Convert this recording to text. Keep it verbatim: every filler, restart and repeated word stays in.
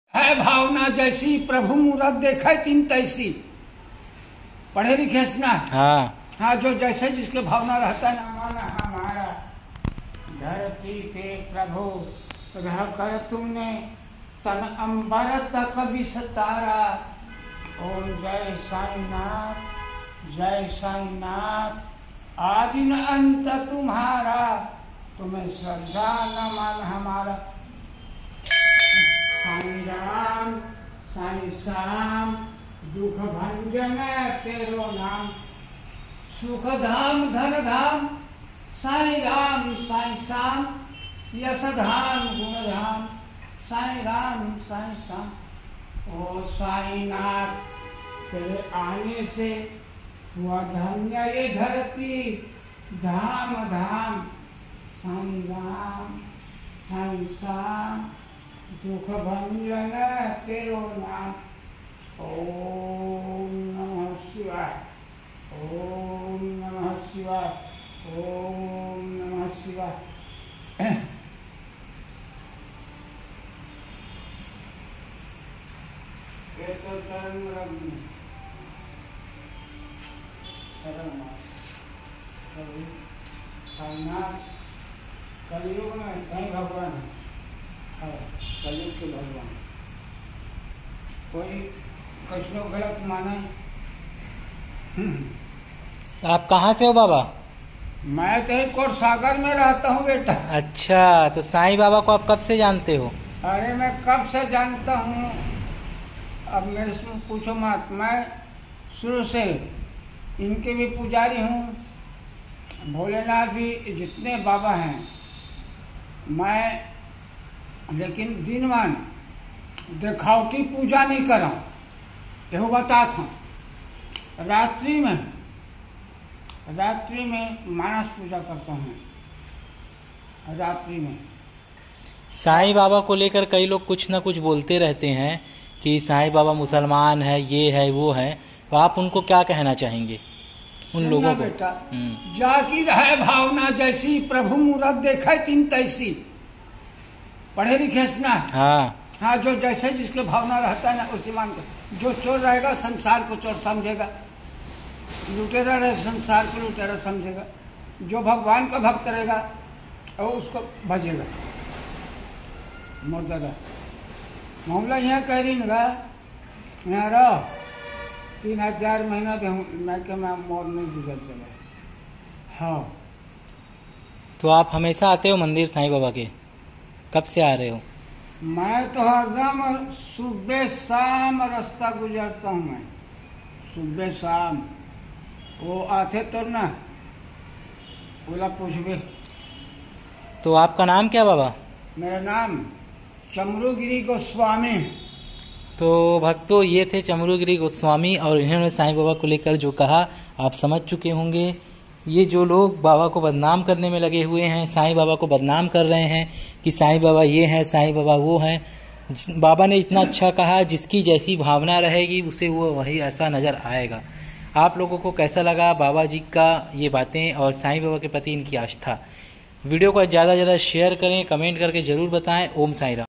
है भावना जैसी प्रभु मूरत देखे तीन तैसी। पढ़े लिखे ना। हाँ हाँ, जो जैसे जिसके भावना रहता है ना। मन हमारा धरती के प्रभु रह कर तुमने तन अंबर तक विस्तारा। ओम जय साईनाथ जय साईनाथ आदि न अंत तुम्हारा। तुम्हें श्रद्धा नमन हमारा। साईं राम साईं श्याम दुख भंजन तेरो नाम। सुख धाम धन धाम साईं राम साईं श्याम। यश धाम गुण धाम साईं राम साईं श्याम। ओ साईनाथ तेरे आने से हुआ धन्य ये धरती धाम धाम। साईं राम साईं श्याम दुख भंजन तेरो नाम। ओम नमः शिवाय ओम नमः शिवाय ओम नमः शिवाय। ये तो चरण रंग शरण कभी साईनाथ कलयुग में कहीं भगवान है, कलयुग के भगवान। कोई कृष्ण गलत माने। आप कहाँ से हो बाबा? मैं तो कोट सागर में रहता हूँ बेटा। अच्छा, तो साईं बाबा को आप कब से जानते हो? अरे मैं कब से जानता हूँ, अब मेरे से पूछो मत। मैं शुरू से इनके भी पुजारी हूँ। भोलेनाथ भी जितने बाबा हैं मैं, लेकिन दिनमान दिखावटी पूजा नहीं करा। यह बताता हूँ। रात्रि में रात्रि में मानस पूजा करता हूँ। रात्रि में साईं बाबा को लेकर कई लोग कुछ ना कुछ बोलते रहते हैं कि साईं बाबा मुसलमान है, ये है वो है, तो आप उनको क्या कहना चाहेंगे उन लोगों को? बेटा जाकी रहे भावना जैसी प्रभु मूरत देखे तीन तैसी। पढ़े लिखे ना। हाँ हाँ, जो जैसे जिसके भावना रहता है ना उसी मान को। जो चोर रहेगा संसार को चोर समझेगा, लुटेरा रहेगा संसार को लुटेरा समझेगा। जो भगवान का भक्त रहेगा और उसको भजेगा। मोदरा मामला यहाँ कह रही ना, यहाँ रहो तीन हजार महीना दे मैं के मैं मोर नहीं गुजर चला। हाँ, तो आप हमेशा आते हो मंदिर साईं बाबा के? कब से आ रहे हो? मैं तो हरदम सुबह शाम रास्ता गुजरता हूँ। मैं सुबह शाम वो आते तो ना बोला पूछबे। तो आपका नाम क्या बाबा? मेरा नाम चमरूगिरी गोस्वामी। तो भक्तों, ये थे चमरूगिरी गोस्वामी और इन्होंने साईं बाबा को लेकर जो कहा आप समझ चुके होंगे। ये जो लोग बाबा को बदनाम करने में लगे हुए हैं, साईं बाबा को बदनाम कर रहे हैं कि साईं बाबा ये हैं, साईं बाबा वो हैं। बाबा ने इतना अच्छा कहा, जिसकी जैसी भावना रहेगी उसे वो वही ऐसा नज़र आएगा। आप लोगों को कैसा लगा बाबा जी का ये बातें और साईं बाबा के प्रति इनकी आस्था? वीडियो को ज़्यादा से ज़्यादा शेयर करें, कमेंट करके ज़रूर बताएं। ओम साईं राम।